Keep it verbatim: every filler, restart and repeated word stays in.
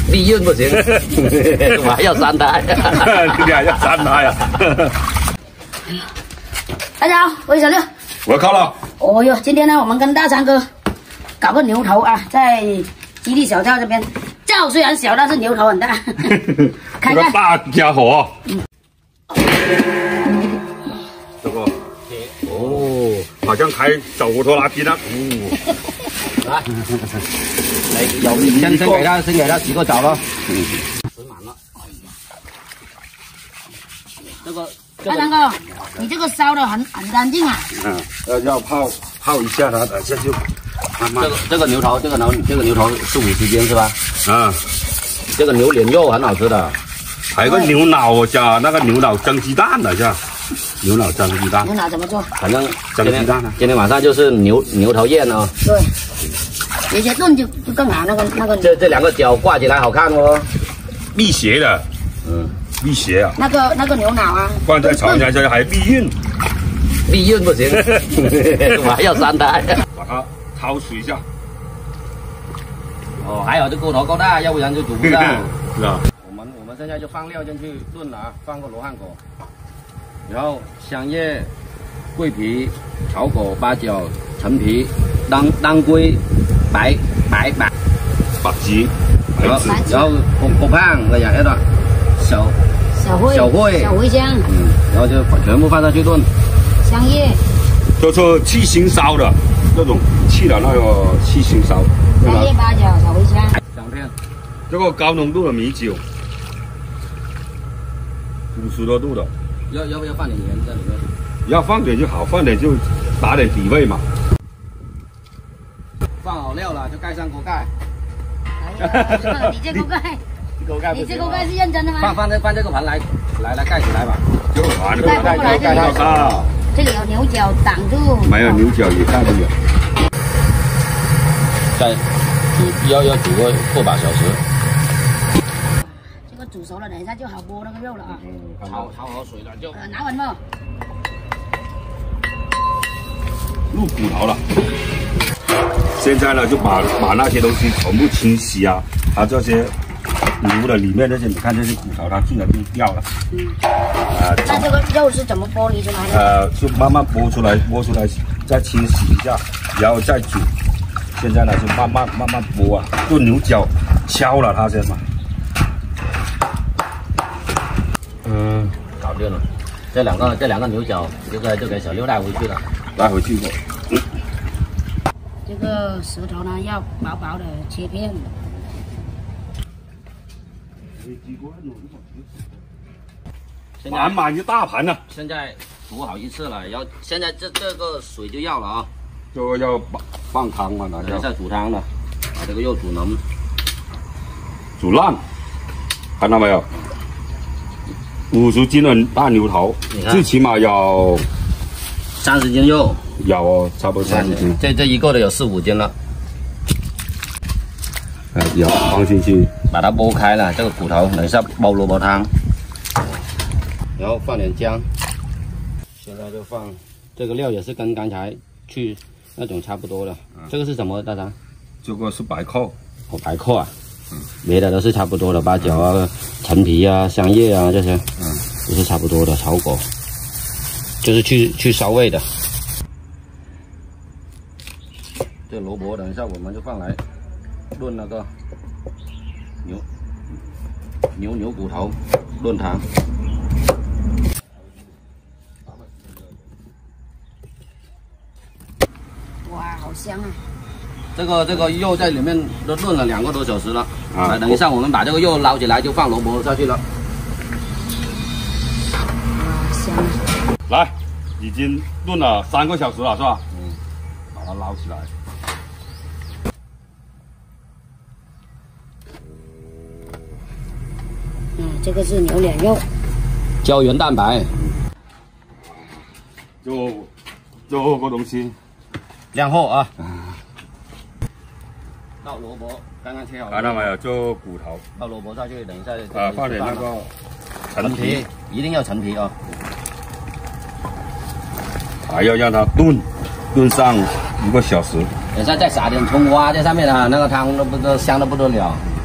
利润不行，我还要三胎， 你还要三胎啊？ 大家好，我是小六， 我要靠了。 哦哟，今天呢，我们跟大昌哥搞个牛头啊，在基地小跳这边，叫虽然小，但是牛头很大。看看， 大家伙。嗯。这个。哦，好像开小摩托拉机呢。哦。 来，来，有先先给他，先给他洗个澡了。嗯。水满了。这个。 大昌哥，你这个烧的很很干净啊。 嗯，要要泡泡一下它，等下就慢慢。 这个这个牛头，这个牛这个牛头是五十斤是吧？ 啊， 这个牛脸肉很好吃的。 还有个牛脑加那个牛脑蒸鸡蛋的，是吧？牛脑蒸鸡蛋。 牛脑怎么做？ 反正蒸鸡蛋呢。 今天晚上就是牛牛头宴哦。 对，直接炖就就更好，那个那个。 这这两个角挂起来好看哦。 辟邪的。嗯。辟邪啊！ 那个那个牛脑啊， 放在炒起来这还避孕， 避孕不行，我还要三胎。 把它焯水一下。 哦，还好这骨头够大，要不然就煮不上。 是啊。 我们我们现在就放料进去炖了啊，放个罗汉果，然后香叶、桂皮、草果、八角、陈皮、当当归、白白白白芨， 然后然后火火胖那样一段。小小茴小茴小茴香， 嗯，然后就全部放上去炖。 香叶， 就是气心烧的这种气的那个气心烧。 香叶、八角、小茴香。 两片。 这个高浓度的米酒，五十多度的。 要要不要放点盐在里面？ 要放点就好，放点就打点底味嘛。 放好料了就盖上锅盖。 哎呀，你这锅盖。你这锅盖是认真的吗？ 放放这放这个盘来，来来盖起来吧。 这个盘盖不过来，这里有这里有牛角挡住。 没有牛角也盖不了。 再煮要要煮个个把小时。 这个煮熟了，等一下就好剥那个肉了啊。 焯焯好水了就。 呃，拿稳没？ 入骨头了。现在呢，就把把那些东西全部清洗啊，它这些。牛的里面这些，你看这些骨头，它自然就掉了。嗯。啊、呃， 那这个肉是怎么剥离出来的？ 呃，就慢慢剥出来，剥出来，再清洗一下，然后再煮。现在呢，就慢慢慢慢剥啊，用牛角敲了它先嘛。嗯， 搞定了。这两个这两个牛角，就给就给小六带回去了， 带回去过。嗯。 这个舌头呢，要薄薄的切片。 满满一大盘呢。 现在煮好一次了，然后现在这这个水就要了啊， 就要放汤嘛，那要再煮汤了，把这个肉煮浓， 煮烂，看到没有？五十斤的大牛头，最起码有三十斤肉， 有哦，差不多三十斤。 这这一个的有四五斤了。 哎，有放进去， 把它剥开了，这个骨头等一下煲萝卜汤，然后放点姜，现在就放这个料也是跟刚才去那种差不多的。嗯、这个是什么，大张？ 这个是白蔻， 哦，白蔻啊，嗯，别的都是差不多的，八角啊、陈皮啊、香叶啊这些，嗯，都是差不多的，草果，就是去去烧味的。这萝卜等一下我们就放来。炖那个牛牛牛骨头炖汤， 哇，好香啊！ 这个这个肉在里面都炖了两个多小时了啊！ 等一下我们把这个肉捞起来，就放萝卜下去了。 哇，香啊！ 来，已经炖了三个小时了，是吧？嗯，把它捞起来。 嗯，这个是牛脸肉， 胶原蛋白， 就就个东西， 靓货啊！倒萝卜，刚刚切好， 看到没有？就骨头， 倒萝卜下去，等一下啊，放点那个陈皮，一定要陈皮啊！ 还要让它炖，炖上一个小时。 等一下再撒点葱花在上面啊，那个汤都不都香的不得了。